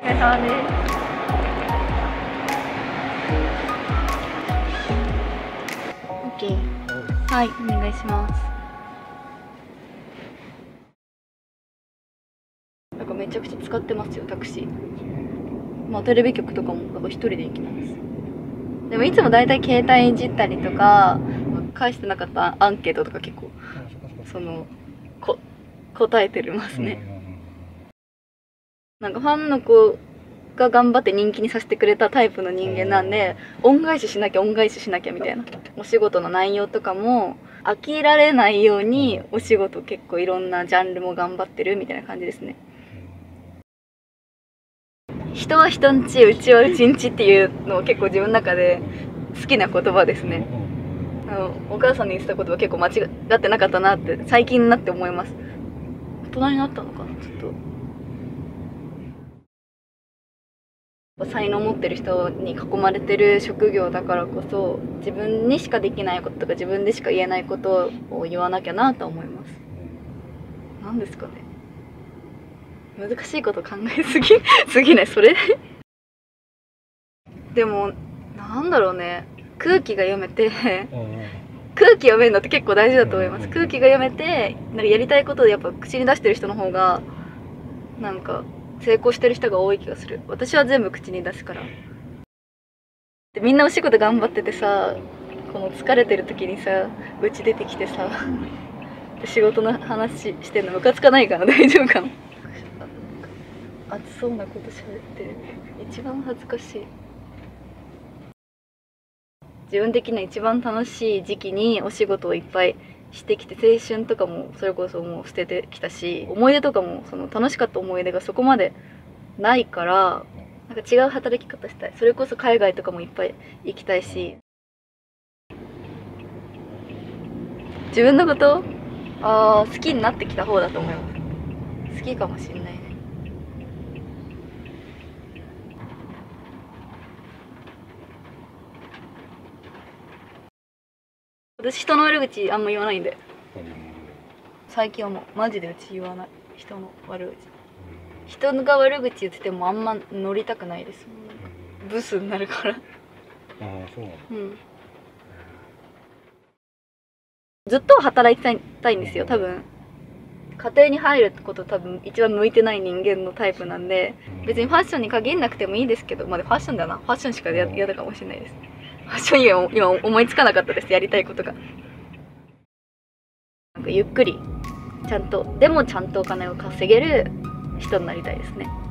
れ様です。OK。はい、お願いします。なんかめちゃくちゃ使ってますよ、タクシー。まあテレビ局とかもなんか一人で行きます。でもいつもだいたい携帯いじったりとか、返してなかったアンケートとか結構答えてますね。なんかファンの子が頑張って人気にさせてくれたタイプの人間なんで、恩返ししなきゃ恩返ししなきゃみたいな。お仕事の内容とかも飽きられないようにお仕事結構いろんなジャンルも頑張ってるみたいな感じですね。人は人んち、うちはうちんちっていうのを結構自分の中で好きな言葉ですね。お母さんに言ってた言葉結構間違ってなかったなって最近になって思います。大人になったのかな、ちょっと。才能を持ってる人に囲まれてる職業だからこそ、自分にしかできないこととか自分でしか言えないことを言わなきゃなと思います。何ですかね、難しいこと考えすぎないそれでもなんだろうね、空気が読めて空気読めるのって結構大事だと思います。空気が読めて、なんかやりたいことをやっぱ口に出してる人の方がなんか成功してる人が多い気がする。私は全部口に出すから。でみんなお仕事頑張っててさ、この疲れてる時にさ、うち出てきてさ仕事の話してんのムカつかないかな、大丈夫かな。熱そうなこと喋ってる。一番恥ずかしい。自分的には一番楽しい時期にお仕事をいっぱいしてきて、青春とかもそれこそもう捨ててきたし、思い出とかもその楽しかった思い出がそこまでないから、なんか違う働き方したい。それこそ海外とかもいっぱい行きたいし。自分のこと好きになってきた方だと思います。好きかもしれないね。私人の悪口あんま言わないんで、最近はもうマジでうち言わない。人の悪口、人が悪口言っててもあんま乗りたくないです。ブスになるからそうなの。 ずっと働いてたいんですよ。多分家庭に入ること多分一番向いてない人間のタイプなんで、別にファッションに限んなくてもいいですけど、まあファッションだな、ファッションしか嫌だかもしれないです。ファッション以外今思いつかなかったです、やりたいことが。なんかゆっくりちゃんとお金を稼げる人になりたいですね。